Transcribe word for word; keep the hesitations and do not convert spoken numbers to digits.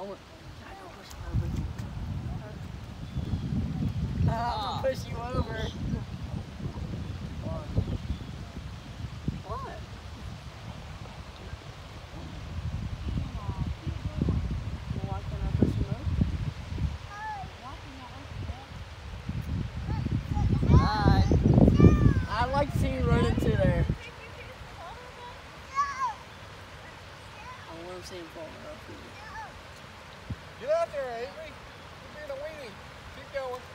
want. I don't push him over. Uh, I'm gonna push you over. What? Why can't I push him over? Alright. I'd like to see you run into there. I want to see him fall off. Get out there, Avery. You're being a weenie. Keep going.